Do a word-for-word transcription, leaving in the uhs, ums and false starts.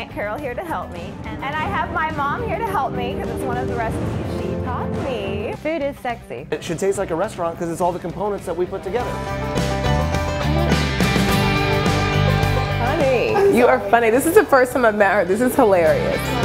Aunt Carol here to help me. And I have my mom here to help me because it's one of the recipes she taught me. Food is sexy. It should taste like a restaurant because it's all the components that we put together. Honey, you are funny. This is the first time I've met her. This is hilarious.